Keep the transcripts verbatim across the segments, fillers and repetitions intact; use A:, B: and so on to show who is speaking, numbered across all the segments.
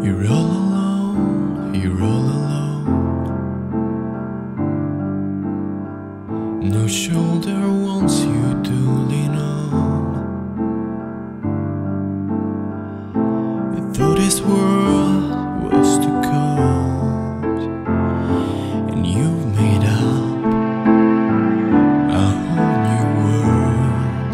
A: You're all alone, you're all alone. No shoulder wants you to lean on. You thought this world was too cold, and you've made up a whole new world.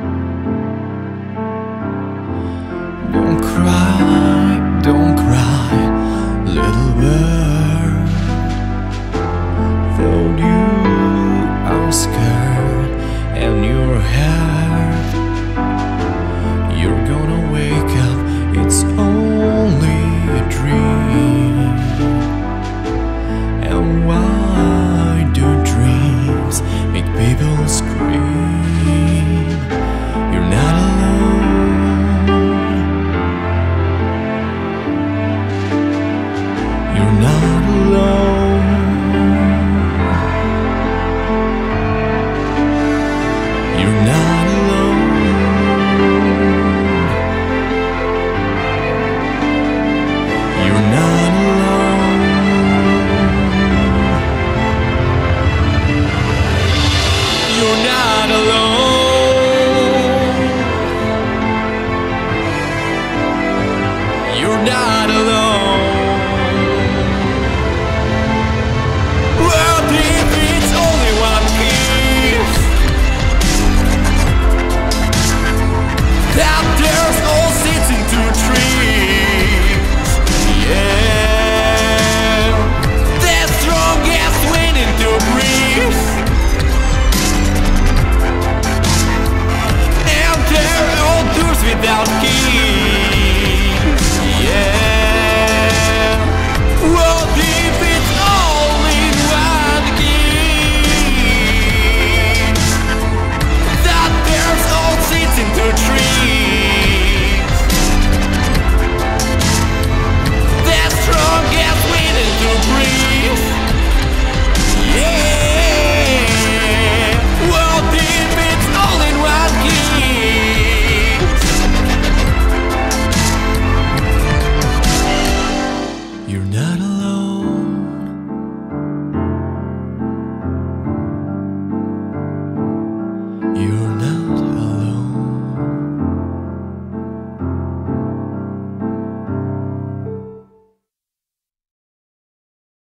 A: Don't cry, don't cry, little bird. Though you are scared and you're hurt, you're gonna wake up, it's only a dream. And why do dreams make people scream? You're not alone, you're not alone. You're not alone. You're not alone. You're not alone. You're not alone.